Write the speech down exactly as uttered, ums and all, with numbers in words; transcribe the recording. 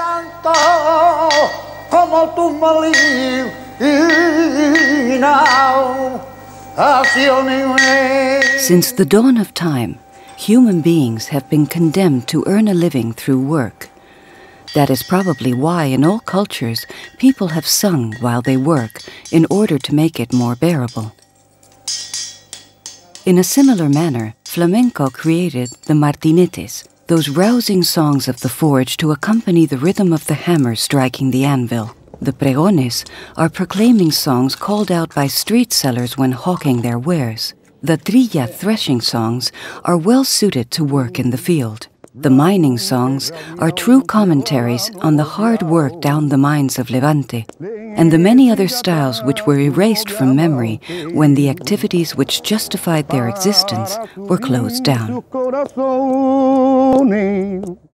canto como tu molino. Since the dawn of time, human beings have been condemned to earn a living through work. That is probably why in all cultures people have sung while they work in order to make it more bearable. In a similar manner, flamenco created the martinetes, those rousing songs of the forge to accompany the rhythm of the hammer striking the anvil. The pregones are proclaiming songs called out by street sellers when hawking their wares. The trilla threshing songs are well suited to work in the field. The mining songs are true commentaries on the hard work down the mines of Levante, and the many other styles which were erased from memory when the activities which justified their existence were closed down.